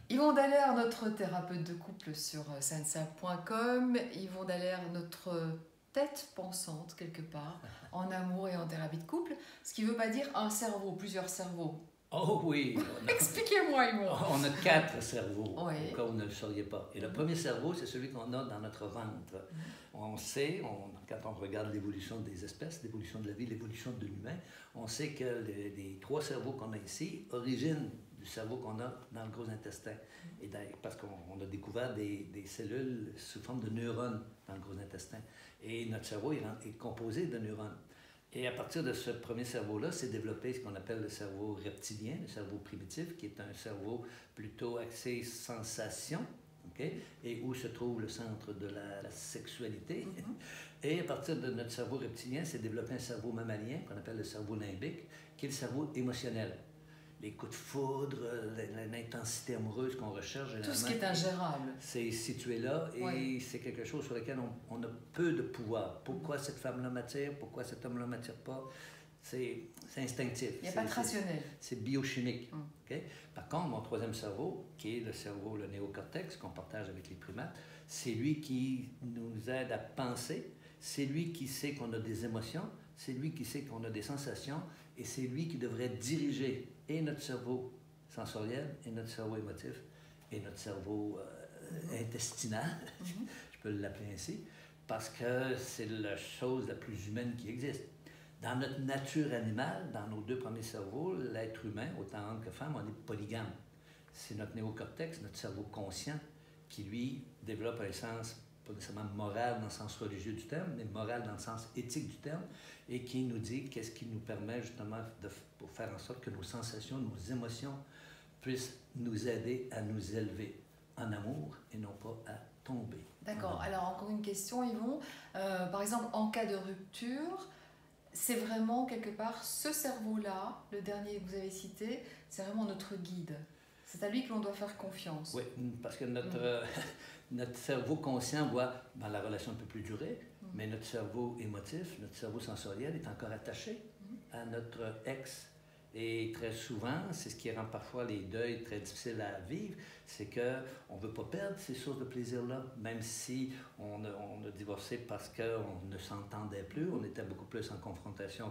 Yvon Dallaire, notre thérapeute de couple sur sensa.com. Yvon Dallaire, notre tête pensante quelque part, en amour et en thérapie de couple. Ce qui ne veut pas dire un cerveau, plusieurs cerveaux. Oh oui! Expliquez-moi, Yvon. On a 4 cerveaux, Oui. au cas où vous ne le sauriez pas. Et le premier cerveau, c'est celui qu'on a dans notre ventre. On sait, quand on regarde l'évolution des espèces, l'évolution de la vie, l'évolution de l'humain, on sait que les 3 cerveaux qu'on a ici originent du cerveau qu'on a dans le gros intestin. Et parce qu'on a découvert des cellules sous forme de neurones dans le gros intestin. Et notre cerveau est composé de neurones. Et à partir de ce premier cerveau-là, s'est développé ce qu'on appelle le cerveau reptilien, le cerveau primitif, qui est un cerveau plutôt axé sensation, okay? Et où se trouve le centre de la sexualité. Et à partir de notre cerveau reptilien, s'est développé un cerveau mammalien, qu'on appelle le cerveau limbique, qui est le cerveau émotionnel. Les coups de foudre, l'intensité amoureuse qu'on recherche. Tout ce qui est ingérable. C'est situé là et c'est quelque chose sur lequel on a peu de pouvoir. Pourquoi cette femme-là m'attire? Pourquoi cet homme-là ne m'attire pas? C'est instinctif. Il n'y a pas de rationnel. C'est biochimique. Okay? Par contre, mon troisième cerveau, qui est le cerveau, le néocortex, qu'on partage avec les primates, c'est lui qui nous aide à penser, c'est lui qui sait qu'on a des émotions, c'est lui qui sait qu'on a des sensations et c'est lui qui devrait diriger et notre cerveau sensoriel, et notre cerveau émotif, et notre cerveau intestinal, je peux l'appeler ainsi, parce que c'est la chose la plus humaine qui existe. Dans notre nature animale, dans nos 2 premiers cerveaux, l'être humain, autant homme que femme, on est polygame. C'est notre néocortex, notre cerveau conscient, qui lui développe un sens pas nécessairement moral dans le sens religieux du terme, mais moral dans le sens éthique du terme, et qui nous dit qu'est-ce qui nous permet justement pour faire en sorte que nos sensations, nos émotions puissent nous aider à nous élever en amour et non pas à tomber. D'accord. Alors encore une question, Yvon. Par exemple, en cas de rupture, c'est vraiment quelque part ce cerveau-là, le dernier que vous avez cité, c'est vraiment notre guide. C'est à lui que l'on doit faire confiance. Oui, parce que notre cerveau conscient voit la relation ne peut plus durer, mais notre cerveau émotif, notre cerveau sensoriel est encore attaché à notre ex. Et très souvent, c'est ce qui rend parfois les deuils très difficiles à vivre, c'est qu'on ne veut pas perdre ces sources de plaisir-là, même si on a divorcé parce qu'on ne s'entendait plus, on était beaucoup plus en confrontation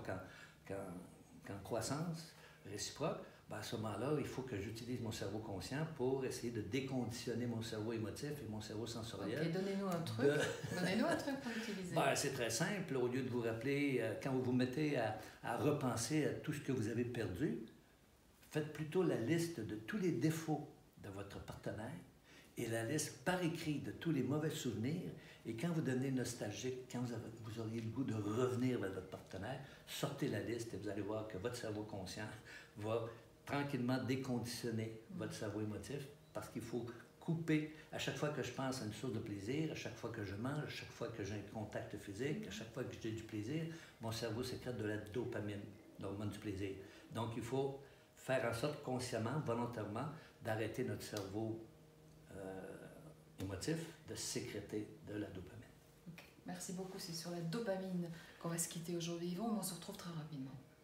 qu'en croissance réciproque. À ce moment-là, il faut que j'utilise mon cerveau conscient pour essayer de déconditionner mon cerveau émotif et mon cerveau sensoriel. Ok, donnez-nous un truc. Donnez-nous un truc pour utiliser. C'est très simple. Au lieu de vous rappeler, quand vous vous mettez à repenser à tout ce que vous avez perdu, faites plutôt la liste de tous les défauts de votre partenaire et la liste par écrit de tous les mauvais souvenirs. Et quand vous devenez nostalgique, quand vous auriez le goût de revenir vers votre partenaire, sortez la liste et vous allez voir que votre cerveau conscient va tranquillement déconditionner votre cerveau émotif parce qu'il faut couper. À chaque fois que je pense à une source de plaisir, à chaque fois que je mange, à chaque fois que j'ai un contact physique, à chaque fois que j'ai du plaisir, mon cerveau sécrète de la dopamine, l'hormone du plaisir. Donc, il faut faire en sorte consciemment, volontairement, d'arrêter notre cerveau émotif de sécréter de la dopamine. Okay. Merci beaucoup. C'est sur la dopamine qu'on va se quitter aujourd'hui, Yvon, mais on se retrouve très rapidement.